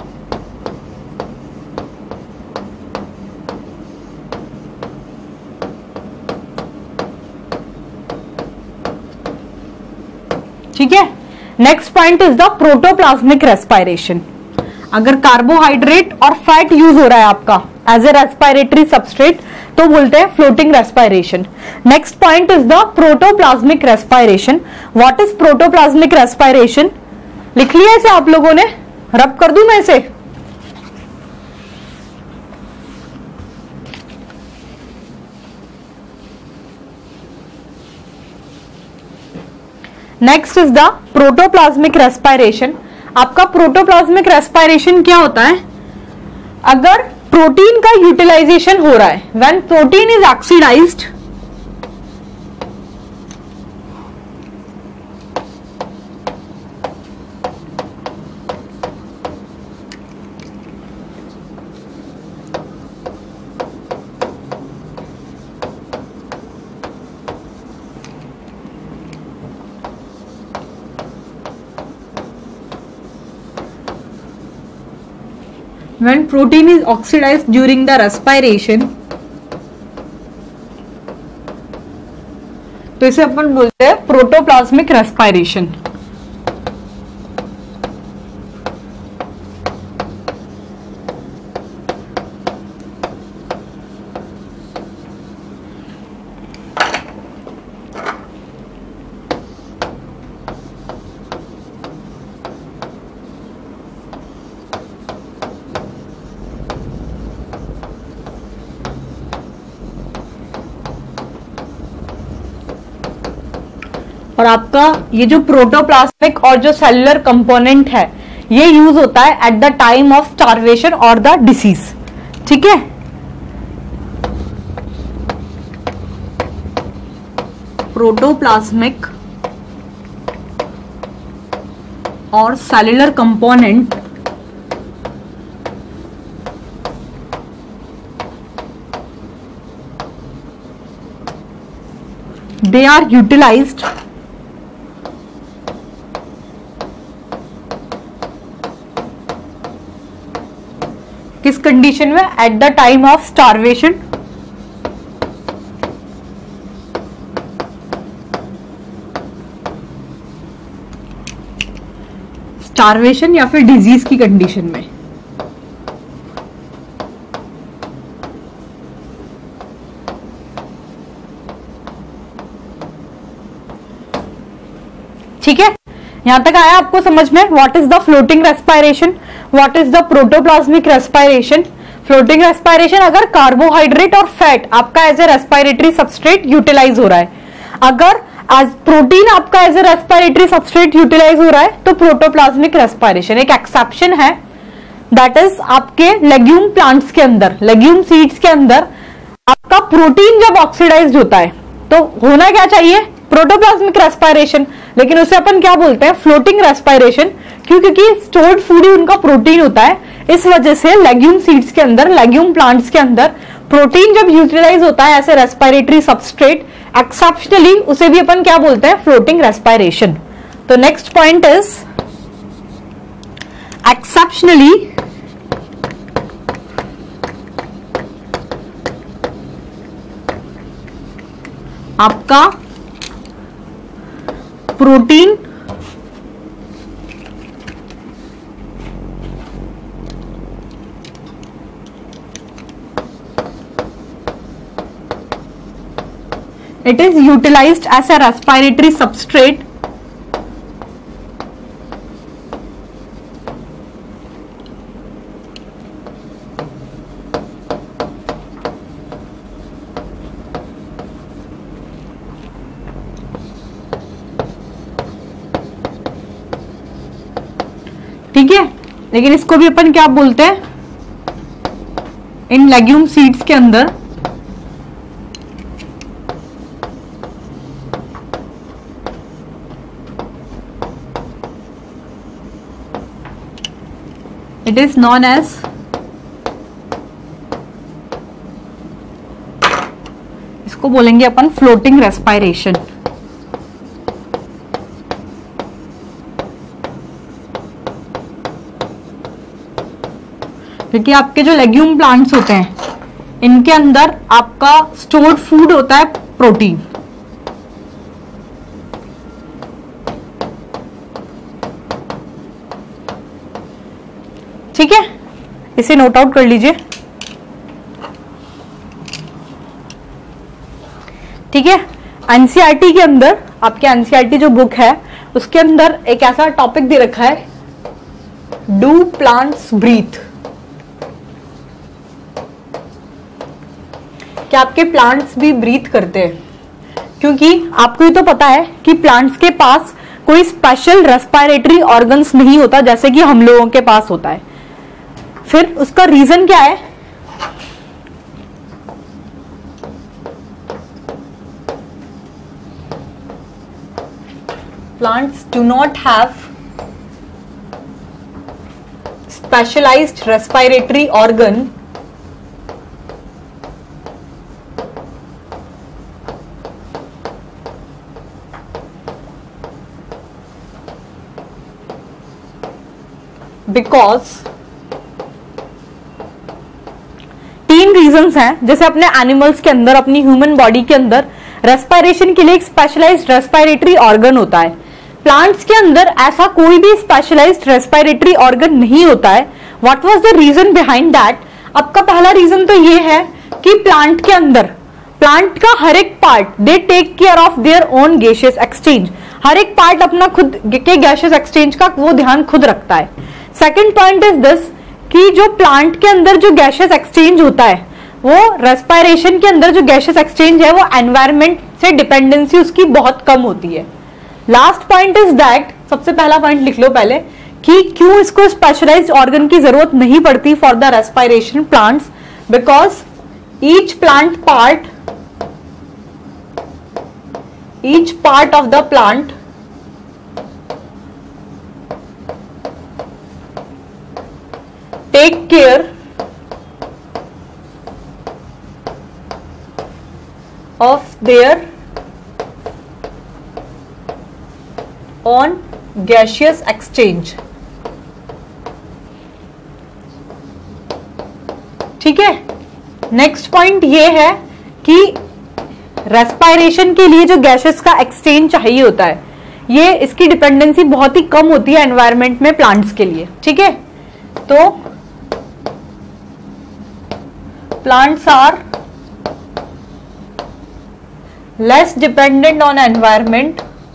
ठीक है। Next point is the protoplasmic respiration. अगर कार्बोहाइड्रेट और फैट यूज हो रहा है आपका एज ए रेस्पायरेटरी सबस्ट्रेट तो बोलते हैं floating respiration. Next point is the protoplasmic respiration. What is protoplasmic respiration? लिख लिया इसे आप लोगों ने? रब कर दूं मैं इसे? Next is the protoplasmic respiration. आपका प्रोटोप्लाज्मिक रेस्पायरेशन क्या होता है? अगर प्रोटीन का यूटिलाइजेशन हो रहा है, when protein is oxidized when protein is oxidized during the respiration तो इसे अपन बोलते हैं प्रोटोप्लाज्मिक रेस्पायरेशन। और आपका ये जो प्रोटोप्लाज्मिक और जो सेलुलर कंपोनेंट है ये यूज होता है at the time of starvation और द डिसीज। ठीक है, प्रोटोप्लाज्मिक और cellular component they are utilized किस कंडीशन में? At the time of starvation starvation या फिर डिजीज की कंडीशन में। ठीक है, यहां तक आया आपको समझ में? What is the floating respiration, what is the protoplasmic respiration. Floating respiration अगर कार्बोहाइड्रेट और फैट आपका as a respiratory substrate utilize हो रहा है, अगर आज प्रोटीन आपका as a respiratory substrate utilize हो रहा है तो प्रोटोप्लाज्मिक रेस्पायरेशन। एक एक्सेप्शन है, दैट इज आपके लेग्यूम प्लांट्स के अंदर, लेग्यूम सीड्स के अंदर आपका प्रोटीन जब ऑक्सीडाइज्ड होता है तो होना क्या चाहिए? प्रोटोप्लाज्मिक रेस्पायरेशन, लेकिन उसे अपन क्या बोलते हैं? Floating respiration. क्यों? क्योंकि स्टोर्ड फूड ही उनका प्रोटीन होता है, इस वजह से लेग्यूम सीड्स के अंदर, लेग्यूम प्लांट्स के अंदर प्रोटीन जब यूटिलाइज होता है ऐसे रेस्पायरेटरी सबस्ट्रेट, एक्सेप्शनली उसे भी अपन क्या बोलते हैं? Floating respiration. तो नेक्स्ट पॉइंट इज एक्सेप्शनली आपका protein it is utilized as a respiratory substrate ठीक है, लेकिन इसको भी अपन क्या बोलते हैं? इन लेग्यूम सीड्स के अंदर इट इज नॉन एज इसको बोलेंगे अपन फ्लोटिंग रेस्पायरेशन। क्योंकि आपके जो लेग्यूम प्लांट्स होते हैं इनके अंदर आपका स्टोर्ड फूड होता है प्रोटीन। ठीक है, इसे नोट आउट कर लीजिए। ठीक है, एनसीईआरटी के अंदर आपके एनसीईआरटी जो बुक है उसके अंदर एक ऐसा टॉपिक दे रखा है, डू प्लांट्स ब्रीथ। क्या आपके प्लांट्स भी ब्रीथ करते हैं? क्योंकि आपको ही तो पता है कि प्लांट्स के पास कोई स्पेशल रेस्पिरेटरी ऑर्गन्स नहीं होता जैसे कि हम लोगों के पास होता है। फिर उसका रीजन क्या है? Plants do not have specialized respiratory organ because तीन रीजंस हैं। जैसे अपने एनिमल्स के अंदर, अपनी ह्यूमन बॉडी के अंदर रेस्पिरेशन के लिए एक स्पेशलाइज्ड रेस्पिरेटरी ऑर्गन होता है। प्लांट्स के अंदर ऐसा कोई भी स्पेशलाइज्ड रेस्पिरेटरी ऑर्गन नहीं होता है। What was the reason behind that? आपका पहला रीजन तो ये है कि प्लांट के अंदर, प्लांट का हर एक part they take care of their own gaseous exchange. हर एक पार्ट अपना खुद के गैसियस एक्सचेंज का वो ध्यान खुद रखता है। सेकेंड पॉइंट इज दिस कि जो प्लांट के अंदर जो गैसियस एक्सचेंज होता है वो रेस्पिरेशन के अंदर जो गैसियस एक्सचेंज है वो एनवायरमेंट से डिपेंडेंसी उसकी बहुत कम होती है। लास्ट पॉइंट इज दैट, सबसे पहला पॉइंट लिख लो पहले कि क्यों इसको स्पेशलाइज्ड ऑर्गन की जरूरत नहीं पड़ती for the respiration plants, because each plant part each part of the plant take care of their on gaseous exchange. ठीक है, नेक्स्ट पॉइंट ये है कि रेस्पिरेशन के लिए जो गैसेस का एक्सचेंज चाहिए होता है, ये इसकी डिपेंडेंसी बहुत ही कम होती है एनवायरनमेंट में प्लांट्स के लिए. ठीक है, तो plants are less dependent on environment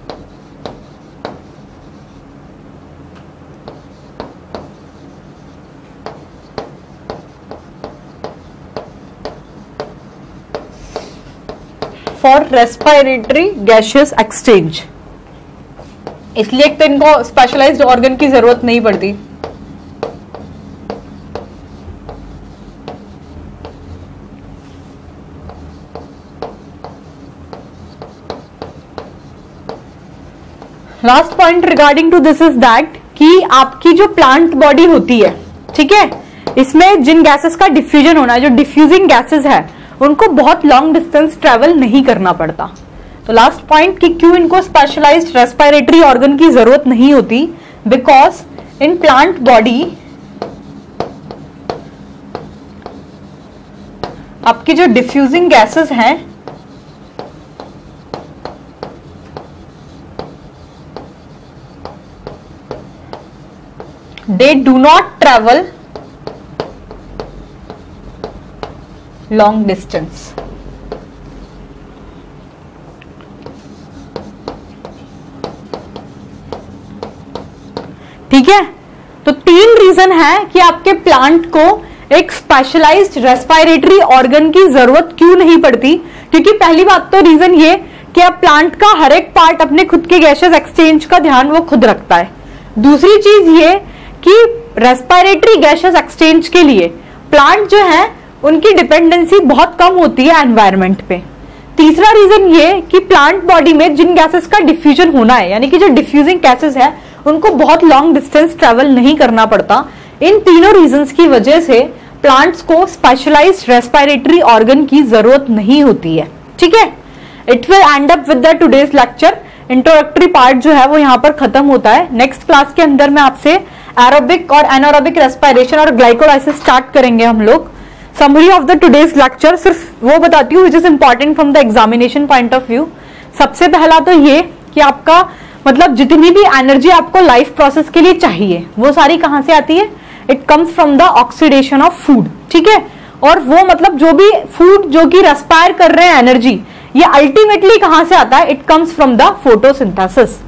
for respiratory gaseous exchange. इसलिए एक तो इनको स्पेशलाइज्ड ऑर्गन की जरूरत नहीं पड़ती. Last point regarding to this is that कि आपकी जो प्लांट बॉडी होती है, ठीक है, इसमें जिन गैसेस का डिफ्यूजन होना है, जो डिफ्यूजिंग गैसेस है, उनको बहुत लॉन्ग डिस्टेंस ट्रेवल नहीं करना पड़ता. तो लास्ट पॉइंट कि क्यों इनको स्पेशलाइज्ड रेस्पिरेटरी ऑर्गन की जरूरत नहीं होती, बिकॉज इन प्लांट बॉडी आपकी जो डिफ्यूजिंग गैसेस हैं they do not travel long distance. ठीक है, तो तीन रीजन है कि आपके प्लांट को एक स्पेशलाइज्ड रेस्पिरेटरी ऑर्गन की जरूरत क्यों नहीं पड़ती. क्योंकि पहली बात तो रीजन ये कि अब प्लांट का हर एक पार्ट अपने खुद के गैसेस एक्सचेंज का ध्यान वो खुद रखता है. दूसरी चीज ये कि रेस्पिरेटरी गैसेस एक्सचेंज के लिए प्लांट जो है उनकी डिपेंडेंसी बहुत कम होती है एनवायरनमेंट पे. तीसरा रीजन ये कि प्लांट बॉडी में जिन गैसेस का डिफ्यूजन होना है, यानी कि जो डिफ्यूजिंग गैसेस है, उनको बहुत लॉन्ग डिस्टेंस ट्रेवल नहीं करना पड़ता. इन तीनों रीजंस की वजह से प्लांट्स को स्पेशलाइज्ड रेस्पिरेटरी ऑर्गन की जरूरत नहीं होती है. ठीक है, it will end up with the today's lecture. Introductory part जो है वो यहाँ पर खत्म होता है. नेक्स्ट क्लास के अंदर मैं आपसे एरोबिक और एनारोबिक रेस्पिरेशन और ग्लाइकोलाइसिस स्टार्ट करेंगे हम लोग. Summary of the today's lecture सिर्फ वो बताती हूँ which is important from the examination point of view. सबसे पहला तो ये कि आपका मतलब जितनी भी एनर्जी आपको लाइफ प्रोसेस के लिए चाहिए वो सारी कहाँ से आती है? It comes from the oxidation of food. ठीक है, और वो मतलब जो भी फूड जो कि रेस्पायर कर रहे हैं एनर्जी, ये अल्टीमेटली कहां से आता है? It comes from the photosynthesis.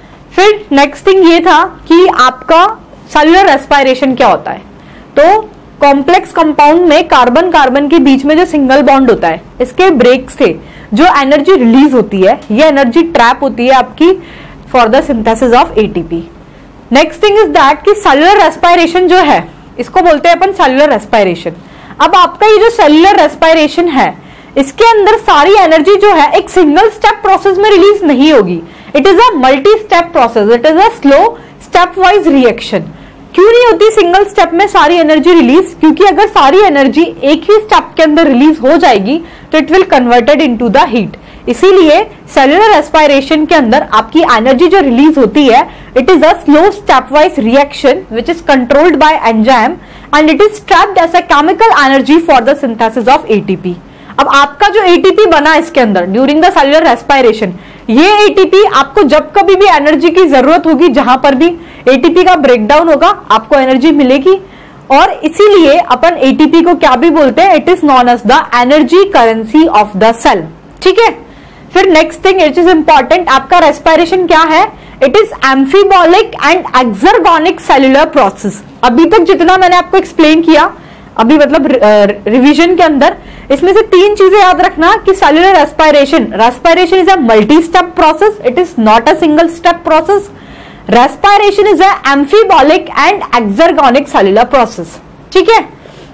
फिर नेक्स्ट थिंग ये था कि आपका सेलुलर रेस्पिरेशन क्या होता है. तो कॉम्प्लेक्स कंपाउंड में कार्बन कार्बन के बीच में जो सिंगल बॉन्ड होता है, इसके ब्रेक से जो एनर्जी रिलीज होती है, ये एनर्जी ट्रैप होती है आपकी for the synthesis of ATP. Next thing is that कि सेलुलर रेस्पिरेशन जो है, इसको बोलते हैं अपन सेलुलर रेस्पिरेशन. अब आपका ये जो सेलुलर रेस्पिरेशन है, इसके अंदर सारी एनर्जी जो है एक सिंगल स्टेप प्रोसेस में रिलीज नहीं होगी. It is a multi step process. It is a slow step wise reaction. क्यों नहीं होती सिंगल स्टेप में सारी एनर्जी रिलीज? क्योंकि अगर सारी एनर्जी एक ही स्टेप के अंदर रिलीज हो जाएगी तो it will converted into the heat. इसीलिए सेलुलर रेस्पिरेशन के अंदर आपकी एनर्जी जो रिलीज होती है, it is a slow step wise reaction which is controlled by enzyme and it is trapped as a chemical energy for the synthesis of ATP. अब आपका जो एटीपी बना इसके अंदर ड्यूरिंग द सेलुलर रेस्पिरेशन, ये एटीपी आपको जब कभी भी एनर्जी की जरूरत होगी, जहां पर भी एटीपी का ब्रेकडाउन होगा, आपको एनर्जी मिलेगी. और इसीलिए अपन एटीपी को क्या भी बोलते हैं? It is known as the energy currency of the cell. ठीक है, फिर next thing it is important, आपका रेस्पिरेशन क्या है? It is amphibolic and exergonic cellular process. अभी तक जितना मैंने आपको एक्सप्लेन किया, अभी मतलब रिवीजन के अंदर, इसमें से तीन चीजें याद रखना कि cellular respiration, respiration is a multi step process, it is not a single step process. Respiration is a amphibolic and exergonic cellular process. ठीक है.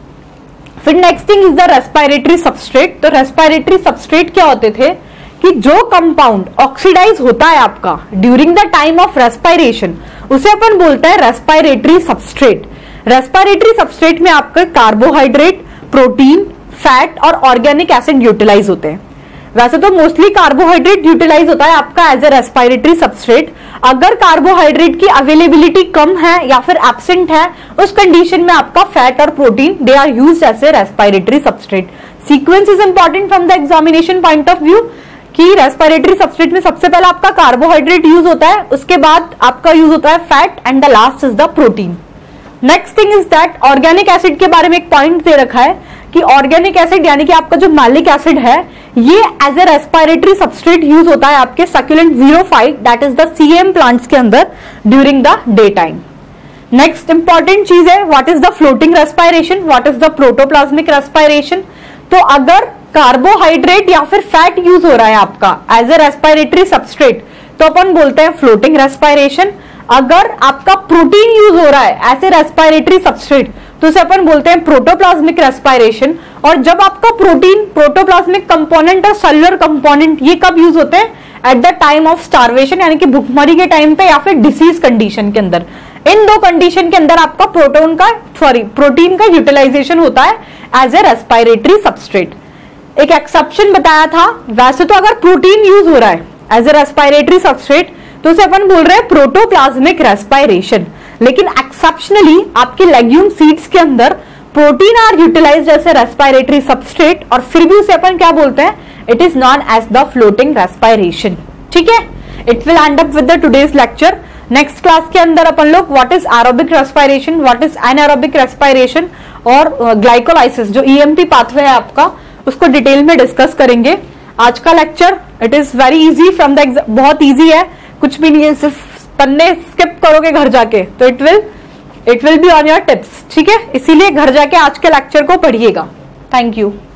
फिर next thing is the respiratory substrate. तो रेस्पिरेटरी सबस्ट्रेट क्या होते थे कि जो कंपाउंड ऑक्सीडाइज होता है आपका during the time of respiration उसे अपन बोलते हैं रेस्पिरेटरी सबस्ट्रेट. रेस्पिरेटरी सबस्ट्रेट में आपका कार्बोहाइड्रेट, प्रोटीन, फैट और ऑर्गेनिक एसिड यूटिलाइज होते हैं. वैसे तो मोस्टली कार्बोहाइड्रेट यूटिलाइज होता है आपका एज ए रेस्पिरेटरी सबस्ट्रेट. अगर कार्बोहाइड्रेट की अवेलेबिलिटी कम है या फिर एब्सेंट है उस कंडीशन में आपका फैट और protein they are used as a respiratory substrate. Sequence is important from the examination point of view कि रेस्पिरेटरी सबस्ट्रेट में सबसे पहले आपका कार्बोहाइड्रेट यूज होता है, उसके बाद आपका यूज होता है fat and the last is the protein. Next thing is that organic acid के बारे में एक पॉइंट दे रखा है कि ऑर्गेनिक एसिड यानी कि आपका जो मैलिक एसिड है ये as a respiratory substrate use होता है आपके succulent zero five that is the CM plants के अंदर during the day time. Next important चीज है what is the floating respiration, what is the protoplasmic respiration. तो अगर कार्बोहाइड्रेट या फिर फैट यूज हो रहा है आपका एज ए रेस्पिरेटरी सबस्ट्रेट तो अपन बोलते हैं फ्लोटिंग रेस्पिरेशन. अगर आपका प्रोटीन यूज हो रहा है एज ए रेस्पिरेटरी सबस्ट्रेट तो उसे अपन बोलते हैं प्रोटोप्लाज्मिक रेस्पिरेशन. और जब आपका प्रोटीन, प्रोटोप्लाज्मिक कंपोनेंट और सेलुलर कंपोनेंट ये कब यूज होते हैं? At the time of starvation यानी कि भूखमरी के टाइम पे या फिर डिसीज कंडीशन के अंदर. इन दो कंडीशन के अंदर आपका प्रोटोन का सॉरी प्रोटीन का यूटिलाइजेशन होता है एज ए रेस्पिरेटरी सबस्ट्रेट. एक एक्सेप्शन बताया था, वैसे तो अगर प्रोटीन यूज हो रहा है एज ए रेस्पिरेटरी सबस्ट्रेट तो उसे अपन बोल रहे हैं प्रोटोप्लाज्मिक रेस्पिरेशन. लेकिन एक्सेप्शनली आपके लेग्यूम सीड्स के अंदर protein are utilised as a respiratory substrate और फिर भी उसे अपन क्या बोलते हैं? It is known as the floating respiration. ठीक है. It will end up with the today's lecture. Next class के अंदर अपन लोग what is aerobic respiration, what is anaerobic respiration और ग्लाइकोलाइसिस जो ईएमटी पाथवे है आपका उसको डिटेल में डिस्कस करेंगे. आज का lecture it is very easy from the, बहुत इजी है, कुछ भी नहीं है, सिर्फ पन्ने स्किप करोगे घर जाके तो it will it will be on your tips. ठीक है. इसीलिए घर जाके आज के लेक्चर को पढ़िएगा. Thank you.